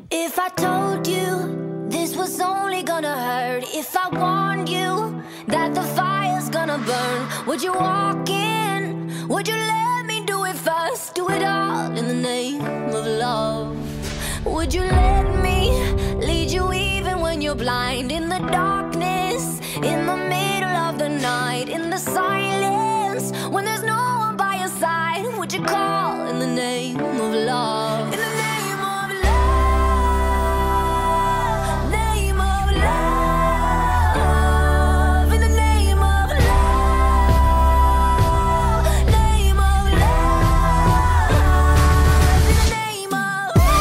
If I told you this was only gonna hurt, if I warned you that the fire's gonna burn, would you walk in? Would you let me do it first? Do it all in the name of love. Would you let me lead you even when you're blind? In the darkness, in the middle of the night, in the silence, when there's no one by your side, would you call in the name of love? In the name of love, name of love, in the name of love, name of love, in the name of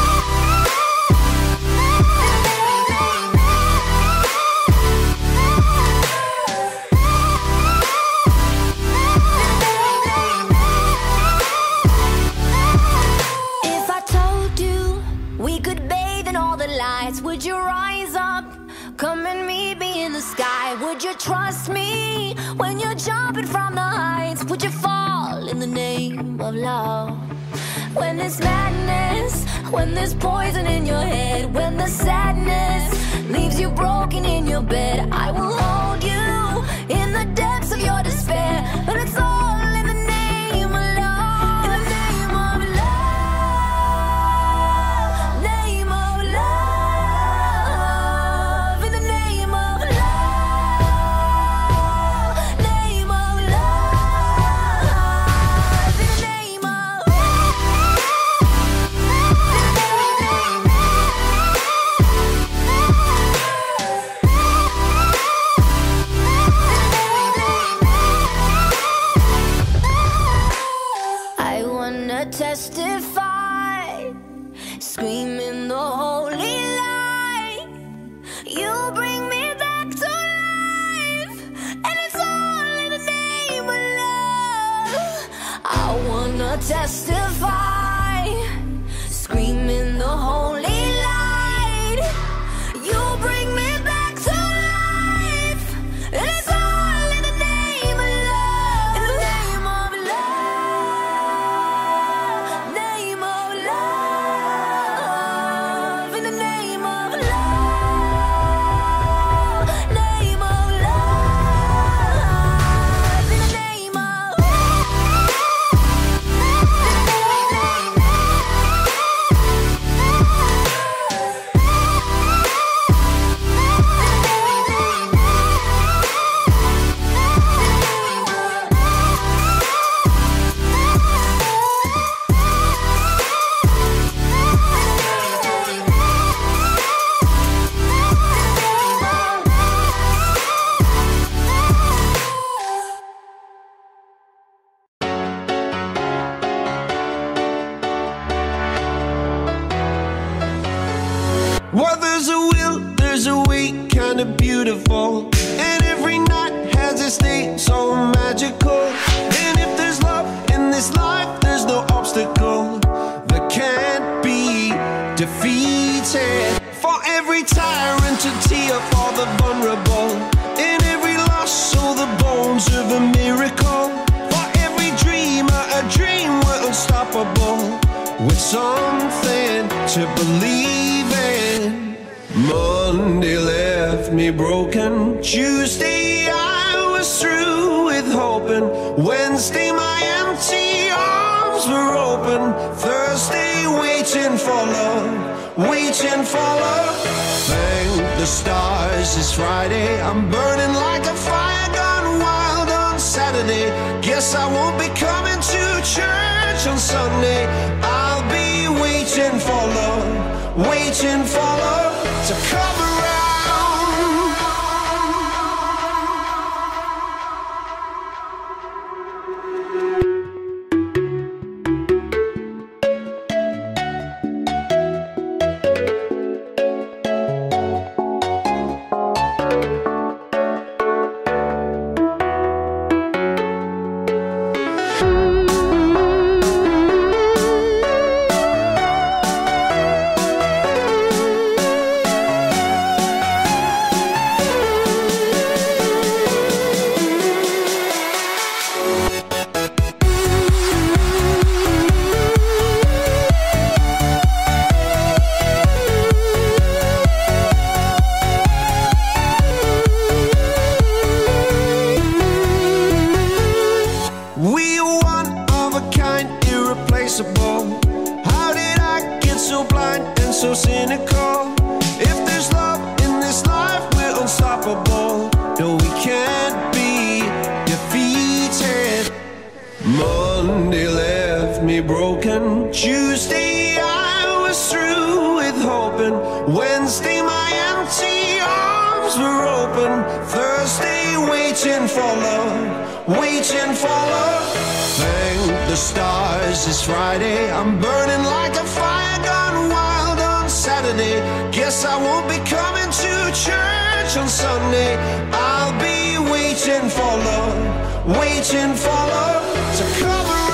If I told you we could bathe in all the lights, would you rise up? Come and meet me in the sky. Would you trust me when you're jumping from the heights? Would you fall in the name of love? When there's madness, when there's poison in your head, when the sadness leaves you broken in your bed, I will hold you in the depths of your despair. But it's all in the name of love. In the name of love, name of love, in the name of love, name of love, in the name of I wanna testify, screaming the holy light. You bring me back to life, and it's all in the name of love. I wanna testify, screaming the holy light. You bring me back to life, and it's all in the name of love. In the name of love, name of love, in the name of love, name of love, in the name of Well, there's a will, there's a way, kinda beautiful. And every night has its day, so magical. And if there's love in this life, there's no obstacle that can't be defeated. For every tyrant to tear for the vulnerable. In every loss, so the bones of a miracle. For every dreamer, a dream we're unstoppable. With something to believe in. Monday left me broken. Tuesday I was through with hoping. Wednesday my empty arms were open. Thursday waiting for love, waiting for love. Thank the stars it's Friday. I'm burning like a fire gone wild on Saturday. Guess I won't be coming to church on Sunday. I'll be waiting for love, waiting for love to come around. Monday left me broken. Tuesday I was through with hoping. Wednesday my empty arms were open. Thursday waiting for love, waiting for love. Thank the stars it's Friday. I'm burning like a fire gone wild on Saturday. Guess I won't be coming to church on Sunday. I'll be waiting for love, waiting for love to come around.